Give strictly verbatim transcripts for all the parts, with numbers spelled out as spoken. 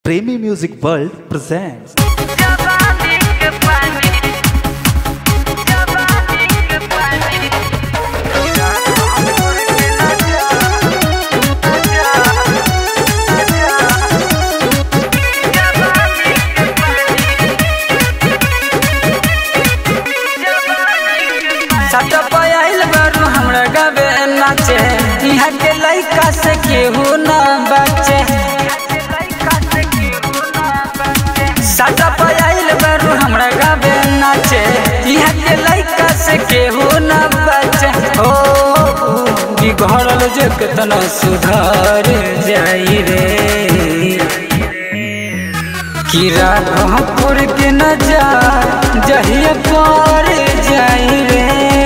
प्रेमी music world presents. हमरा गावे नाचे यहाँ के लइका से केहू न बचे। साटा पायल बारू हमरा गावे नाचे यहाँ के लइका से केहू न बचे। हो बिगड़ल जो कितना सुधार जाई रे कि राघवपुर के नजर जहिया पर जाई रे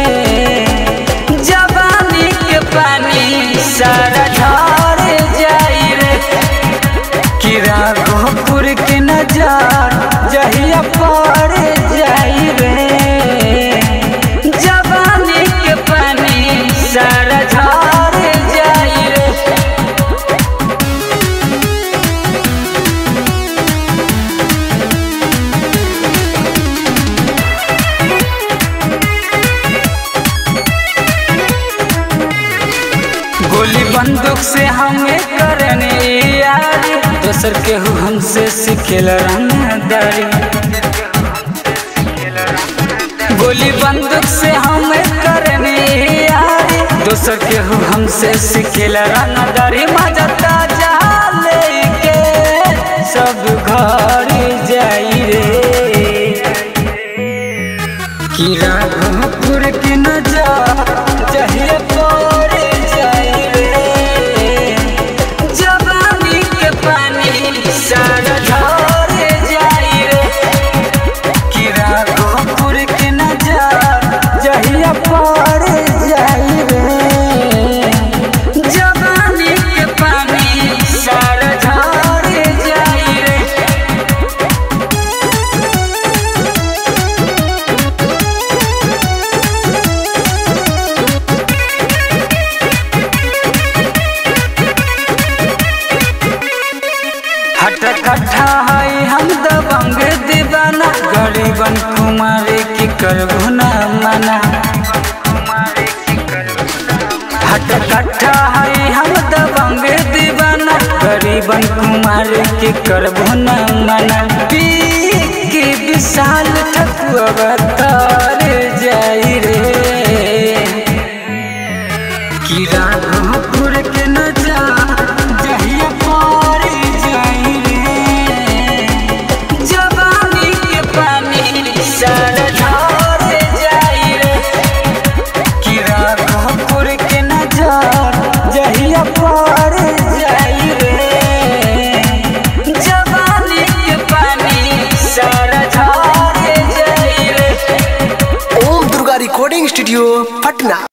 सारा झाड़ जाई रे कि राघवपुर के नजर जहिया पर जाई रे जवानी के पानी सारा झाड़ जाई रे। गोली बंदूक से हमें करने यारी दोसर केहू हमसे सिखेल रंगदारी। गोली बंदूक से हमें करने यारी दोसर केहू हमसे सिखेल रंगदारी। मजा ताजा लेके सब घर जाई रे कि राघवपुर की नजर जहिया पर जाई रे जवानी के पानी सारा झड़ जाई रे कि राघवपुर के नजर जहिया पर जाई रे जवानी के पानी सारा झड़ जाई रे। हट कट्ठा है हम दबंग दीवाना गरीबन कुमारी की करबो न मना। हट कट्ठा है हम दबंग दीवाना गरीबन कुमारी की करबो न मना। पी के विशाल ठकुआ तर जाई रे कि राघवपुर के नजर जहिया पर जाई रे जवानी के पानी सारा झड़ जाई रे कि राघवपुर के नजर जहिया पर जाई रे जवानी के पानी सारा झड़ जाई रे। Om Durga recording studio Patna.